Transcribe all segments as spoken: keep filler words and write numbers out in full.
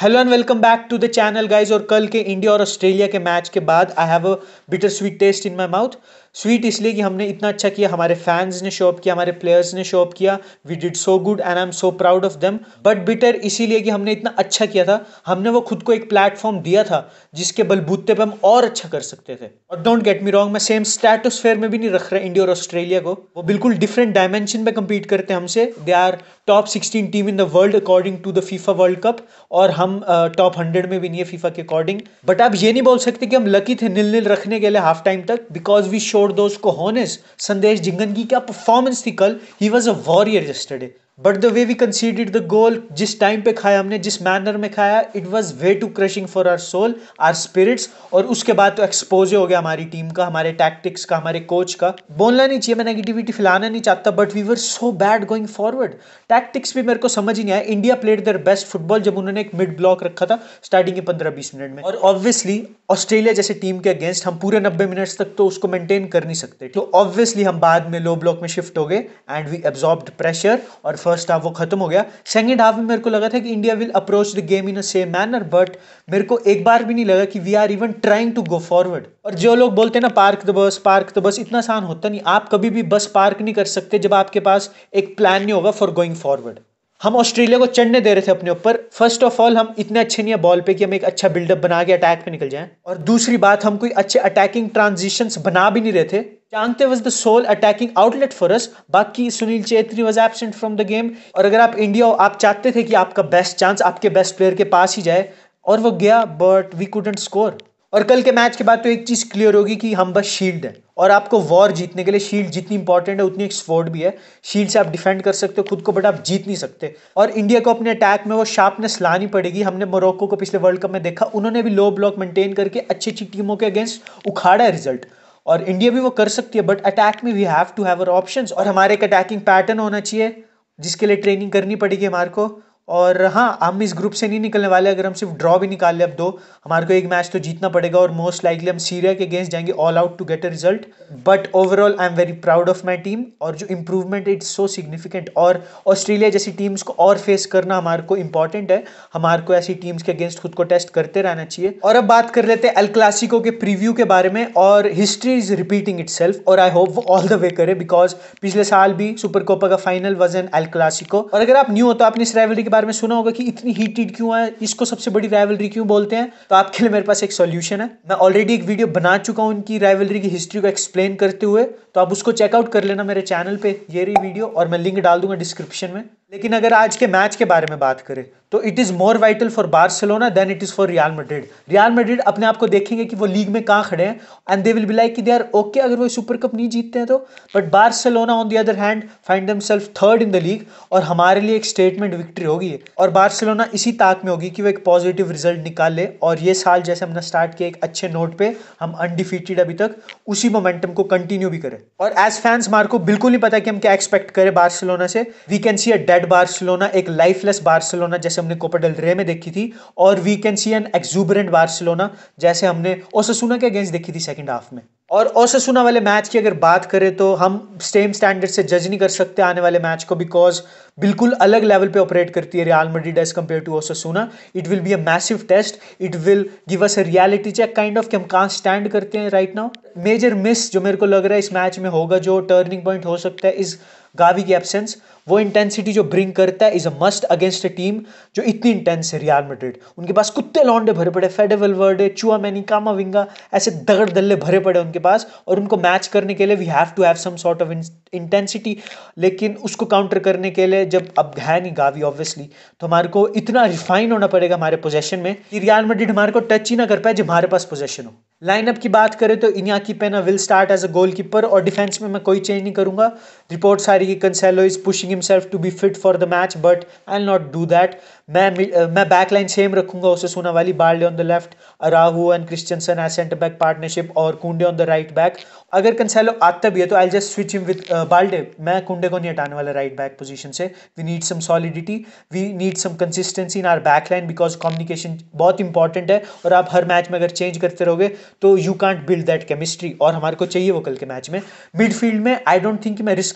Hello and welcome back to the channel guys. और कल के इंडिया और ऑस्ट्रेलिया के मैच के बाद I have a bitter sweet taste in my mouth. Sweet इसलिए कि हमने इतना अच्छा किया, हमारे फैंस ने शो अप किया, हमारे प्लेयर्स ने शो अप किया। We did so good and I am so proud of them. But bitter इसीलिए कि हमने इतना अच्छा किया था, हमने वो खुद को एक प्लेटफॉर्म दिया था जिसके बलबूते पे हम और अच्छा कर सकते थे। और डोंट गेट मी रॉन्ग, मैं सेम स्टेटोस्फेयर में भी नहीं रख रहा इंडिया और ऑस्ट्रेलिया को। वो बिल्कुल डिफरेंट डायमेंशन पे compete करते हैं हमसे। They are top sixteen team in the world according to the FIFA World Cup, और हम टॉप हंड्रेड में भी नहीं है फीफा के अकॉर्डिंग। बट आप ये नहीं बोल सकते कि हम लकी थे नील नील रखने के लिए हाफ टाइम तक, बिकॉज वी शोड दोस्त को होनेस। संदेश जिंगन की क्या परफॉर्मेंस थी कल, he was a warrior yesterday. But the way we considered the goal, जिस टाइम पे खाया हमने, जिस मैनर में खाया, it was way too crushing for our soul, our spirits. और उसके बाद तो एक्सपोज हो गया हमारी टीम का, हमारे टैक्टिक्स का, हमारे कोच का। बोलना नहीं चाहिए, मैं नेगेटिविटी फैलाना नहीं चाहता, but we were so bad going forward. Tactics भी मेरे को समझ ही नहीं आया। India played their best football जब उन्होंने एक मिड ब्लॉक रखा था स्टार्टिंग के पंद्रह बीस मिनट में। और ऑब्वियसली ऑस्ट्रेलिया जैसे टीम के अगेंस्ट हम पूरे नब्बे मिनट्स तक तो उसको मेंटेन कर नहीं सकते। तो ऑब्वियसली हम बाद में लो ब्लॉक में शिफ्ट हो गए एंड वी एब्जॉर्ब्ड प्रेशर, और फर्स्ट हाफ वो खत्म हो गया। सेकंड हाफ में मेरे को लगा था कि India will approach the game in a same manner, but मेरे को एक बार भी नहीं लगा कि we are even trying to go forward. और जो लोग बोलते हैं ना park the bus, park the bus, इतना आसान होता नहीं। आप कभी भी बस पार्क नहीं कर सकते जब आपके पास एक प्लान नहीं होगा फॉर गोइंग फॉरवर्ड। हम ऑस्ट्रेलिया को चढ़ने दे रहे थे अपने ऊपर। फर्स्ट ऑफ ऑल हम इतने अच्छे नहीं है बॉल पे कि हम एक अच्छा बिल्डअप बना के अटैक पे निकल जाएं, और दूसरी बात हम कोई अच्छे अटैकिंग ट्रांजिशंस बना भी नहीं रहे थे। Chhangte was the soul attacking outlet for us, बाकी Sunil Chhetri was absent from the game. और अगर आप इंडिया हो, आप चाहते थे कि आपका बेस्ट चांस आपके बेस्ट प्लेयर के पास ही जाए, और वो गया, बट वी कुडंट स्कोर। और कल के मैच के बाद तो एक चीज क्लियर होगी कि हम बस शील्ड है, और आपको वॉर जीतने के लिए शील्ड जितनी इंपॉर्टेंट है उतनी एक स्वॉर्ड भी है। शील्ड से आप डिफेंड कर सकते हो खुद को, बट आप जीत नहीं सकते। और इंडिया को अपने अटैक में वो शार्पनेस लानी पड़ेगी। हमने मोरक्को को पिछले वर्ल्ड कप में देखा, उन्होंने भी लो ब्लॉक मेंटेन करके अच्छी अच्छी टीमों के अगेंस्ट उखाड़ा है रिजल्ट, और इंडिया भी वो कर सकती है। बट अटैक में we have to have our options, और हमारे एक अटैकिंग पैटर्न होना चाहिए जिसके लिए ट्रेनिंग करनी पड़ेगी हमारे को। और हाँ, हम इस ग्रुप से नहीं निकलने वाले। अगर हम सिर्फ ड्रॉ भी निकाल ले अब दो, हमारे को एक मैच तो जीतना पड़ेगा, और मोस्ट लाइकली हम सीरिया के अगेंस्ट जाएंगे all out to get a result. But overall I am very proud of my team, और जो इंप्रूवमेंट इट्स सो सिग्निफिकेंट। और ऑस्ट्रेलिया जैसी टीम्स को और फेस करना हमारे को इंपॉर्टेंट है। हमारे को ऐसी टीम्स के अगेंस्ट खुद को टेस्ट करते रहना चाहिए। और अब बात कर लेते हैं एल क्लासिको के प्रीव्यू के बारे में। और हिस्ट्री इज रिपीटिंग इटसेल्फ, और आई होप वो ऑल द वे करे, बिकॉज पिछले साल भी सुपर कोपा का final was El Clasico. और अगर आप न्यू हो तो आपने इस राइवलरी के बारे में सुना होगा कि इतनी हीटेड क्यों है, इसको सबसे बड़ी राइवलरी क्यों बोलते हैं। तो आपके लिए मेरे पास एक सॉल्यूशन है। मैं ऑलरेडी एक वीडियो बना चुका हूं इनकी राइवलरी की हिस्ट्री को एक्सप्लेन करते हुए, तो आप उसको चेकआउट कर लेना मेरे चैनल पे, ये रही वीडियो, और मैं लिंक डाल दूंगा डिस्क्रिप्शन में। लेकिन अगर आज के मैच के बारे में बात करें तो it is more vital for Barcelona than it is for Real Madrid. Real Madrid अपने आप को देखेंगे कि वो लीग में कहां खड़े हैं, and they will be like कि दे आर ओके अगर वो सुपर कप नहीं जीतते हैं तो। But Barcelona on the other hand find themselves third in the league, और हमारे लिए एक स्टेटमेंट विक्ट्री होगी। और बार्सिलोना इसी ताक में होगी कि वो एक पॉजिटिव रिजल्ट निकाल ले, और ये साल जैसे हमने स्टार्ट किया एक अच्छे नोट पे, हम अनडिफीटेड अभी तक, उसी मोमेंटम को कंटिन्यू भी करें। और एज फैंस मार को बिल्कुल नहीं पता कि हम क्या एक्सपेक्ट करें बार्सिलोना से। We can see a dead Barcelona, एक लाइफलेस बार्सिलोना जैसे हमने कोपा डेल रे में देखी थी, और we can see an exuberant Barcelona जैसे हमने ओसासुना के अगेंस्ट देखी थी सेकंड हाफ में। और ओसासुना वाले मैच की अगर बात करें तो हम सेम स्टैंडर्ड से जज नहीं कर सकते आने वाले मैच को, बिकॉज बिल्कुल अलग लेवल पे ऑपरेट करती है Real Madrid as compare to Osasuna. It will be a massive test, it will give us a reality check kind of कि हम कहां स्टैंड करते हैं राइट नाउ। मेजर मिस जो मेरे को लग रहा है इस मैच में होगा, जो टर्निंग पॉइंट हो सकता है, इस गावी की एब्सेंस। वो इंटेंसिटी जो ब्रिंग करता है is a must against a team जो इतनी इंटेंस है रियल मैड्रिड। उनके पास कुत्ते लौंडे भरे पड़े, फेडे वल्वर्डे, चुआमेनी, कामाविंगा, ऐसे दगड़ दल्ले भरे पड़े उनके पास, और उनको मैच करने के लिए we have to have some sort of intensity. लेकिन उसको काउंटर करने के लिए जब अब है नहीं गावी ऑब्वियसली, तो हमारे को इतना रिफाइन होना पड़ेगा हमारे पोजेशन में कि रियल मैड्रिड हमारे को टच ही ना कर पाए जब हमारे पास पोजेशन हो। लाइनअप की बात करें तो Inaki Pena will start as a goalkeeper, और डिफेंस में मैं कोई चेंज नहीं करूंगा। रिपोर्ट्स आ रही कि Cancelo is pushing himself to be fit for the match, but I will not do that. मैं मैं बैकलाइन सेम रखूंगा ओसासुना वाली, Balde on the left, Araujo and Christensen as centre back partnership, और Kounde on the right back. अगर Cancelo आता भी है तो I just switch him with Balde. मैं कुंडे को नहीं हटाने वाला राइट बैक पोजीशन से। We need some solidity, we need some consistency in our backline, because communication बहुत इंपॉर्टेंट है, और आप हर मैच में अगर चेंज करते रहोगे तो you can't build that chemistry, और हमारे को चाहिए वो कल के मैच में। मिडफील्ड में आई डोंट थिंक मैं रिस्क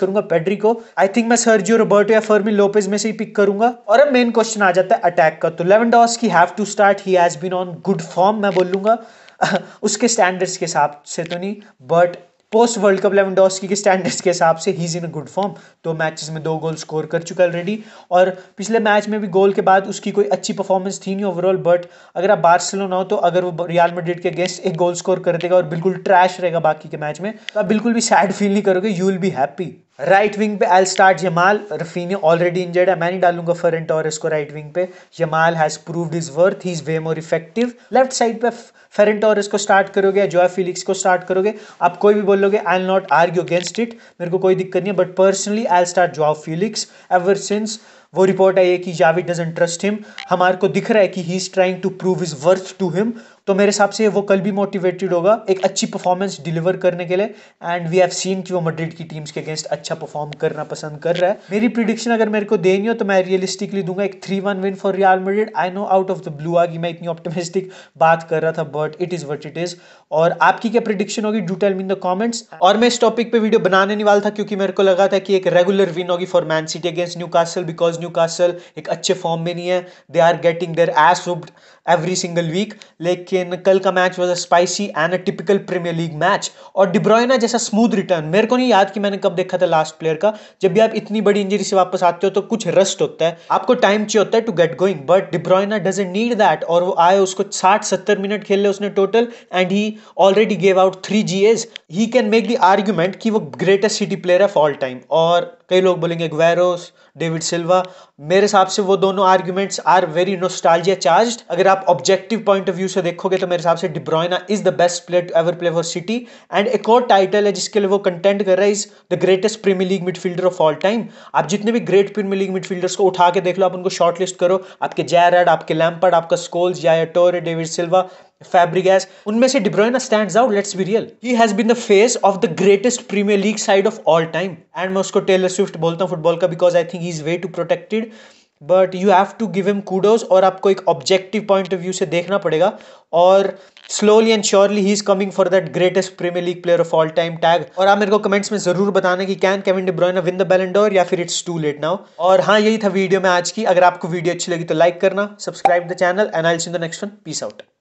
करूंगा पेड्री को। आई थिंक मैं सर्जियो रोबर्टो या फर्मिन लोपेज में से ही पिक करूंगा। और अब मेन क्वेश्चन आ जाता है अटैक का। तो Lewandowski have to start, he has been on good form मैं बोलूंगा। उसके स्टैंडर्ड्स के हिसाब से तो नहीं, but post World Cup Lewandowski के स्टैंडर्ड्स के हिसाब से he is in a good form. दो मैचेस में दो गोल स्कोर कर चुका ऑलरेडी, और पिछले मैच में भी गोल के बाद उसकी कोई अच्छी परफॉर्मेंस थी नहीं ओवरऑल। बट अगर आप बार्सिलोना हो तो अगर वो रियल मैड्रिड के अगेंस्ट एक गोल स्कोर कर देगा और बिल्कुल ट्रैश रहेगा बाकी के मैच में, तो आप बिल्कुल भी सैड फील नहीं करोगे, you will be happy. Right wing पे I start Yamal, Raphinha already injured है, मैं नहीं डालूंगा फर्रन टोरेस को राइट विंग पे। Yamal has proved his worth, he is way more effective. Left side पे फर्रन टोरेस को स्टार्ट करोगे या जोआ फिलिक्स को स्टार्ट करोगे, आप कोई भी बोलोगे, I will not argue against it, मेरे को कोई दिक्कत नहीं है। But personally I start Joao Felix ever since वो रिपोर्ट आई है कि जावी डजंट ट्रस्ट हिम। हमारे को दिख रहा है कि he is trying to prove his worth to him, तो मेरे हिसाब से वो कल भी मोटिवेटेड होगा एक अच्छी परफॉर्मेंस डिलीवर करने के लिए। एंड वी हैव सीन कि वो मैड्रिड की टीम्स के अगेंस्ट अच्छा परफॉर्म करना पसंद कर रहा है। मेरी प्रिडिक्शन अगर मेरे को देनी हो तो मैं रियलिस्टिकली दूंगा एक three one win for Real Madrid. I know out of the blue आ गई, मैं इतनी ऑप्टिमिस्टिक बात कर रहा था, but it is what it is. और आपकी क्या प्रिडिक्शन होगी, do tell me in the comments. और मैं इस टॉपिक पे वीडियो बनाने नहीं वाला था क्योंकि मेरे को लगा था कि एक रेगुलर विन होगी for Man City against Newcastle, because Newcastle एक अच्छे फॉर्म में नहीं है, they are getting their ass whooped every single week. लेकिन कल का match was a spicy and a typical Premier League match, और डी ब्रुयना जैसा स्मूथ रिटर्न मेरे को नहीं याद कि मैंने कब देखा था लास्ट प्लेयर का। जब भी आप इतनी बड़ी इंजरी से वापस आते हो तो कुछ रस्ट होता है, आपको टाइम चाहिए होता है to get going, but De Bruyne doesn't need that. और वो आए, उसको साठ सत्तर मिनट खेल ले उसने total, and he already gave out three Gs. He can make the argument कि वो ग्रेटेस्ट सिटी प्लेयर है ऑल टाइम। और कई लोग बोलेंगे ग्वेरोस, डेविड सिल्वा, मेरे हिसाब से वो दोनों arguments are very nostalgia charged. अगर आप ऑब्जेक्टिव पॉइंट ऑफ व्यू से देखोगे तो मेरे हिसाब से De Bruyne is the best player to ever play for City. And एक और टाइटल है जिसके लिए वो कंटेंट कर रहा है, is the greatest Premier League midfielder of all time. आप जितने भी ग्रेट प्रीमियर लीग मिडफील्डर्स को उठा के देख लो, आप उनको शॉर्ट लिस्ट करो, आपके जैरार्ड, आपके लैम्पार्ड, आपका स्कोल्स, याया टोरे, डेविड सिल्वा, फैब्रिगैस, उनमें से De Bruyne stands out. Let's be real, he has been the face of the greatest Premier League side of all time. And मैं उसको टेलर स्विफ्ट बोलता हूँ फुटबॉल का, because I think he is way too protected, but you have to give him kudos. और आपको एक objective point of view से देखना पड़ेगा, और slowly and surely he is coming for that greatest Premier League player of all time tag. और आप मेरे को कमेंट्स में जरूर बताना कि can Kevin De Bruyne win the Ballon d'Or, या फिर इट्स टू लेट नाउ। और हाँ, यही था वीडियो में आज की। अगर आपको वीडियो अच्छी लगी तो लाइक करना, subscribe the channel, and I will see you in the next one. Peace out.